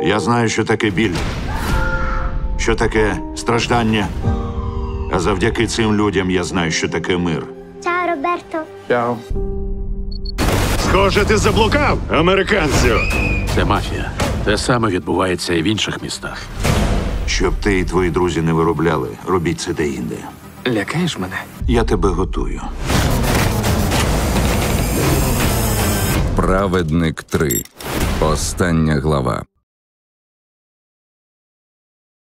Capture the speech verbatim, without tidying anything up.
Я знаю, що таке біль, що таке страждання. А завдяки цим людям я знаю, що таке мир. Ciao, Roberto. Чао. Схоже, ти заблукав, американцю. Це мафія. Те саме відбувається і в інших містах. Щоб ти і твої друзі не виробляли, робіть це де-інде. Лякаєш мене? Я тебе готую. Праведник три. Остання глава.